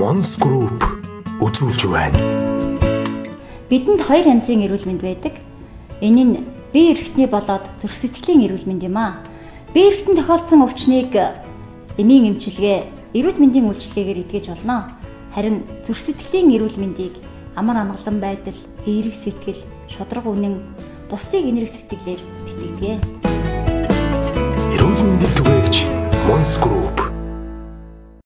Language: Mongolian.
Mons Group үзүүлж байна. Бидэнд хоёр янзын эрүүл мэнд байдаг. Энэ нь бие эрхтний болоод зүрх сэтгэлийн эрүүл мэнд юм аа. Бие эрхтэн тохиолдсон өвчнийг эмийн эмчилгээ, эрүүл мэндийн үйлчилгээгээр эдгэж болно. Харин зүрх сэтгэлийн эрүүл мэндийг амар амгалан байдал, эерэг сэтгэл, шударга үнэн, бусдыг энэрх сэтгэлээр тэтгэдэг. Эрүүл мэндийн түгээгч Mons Group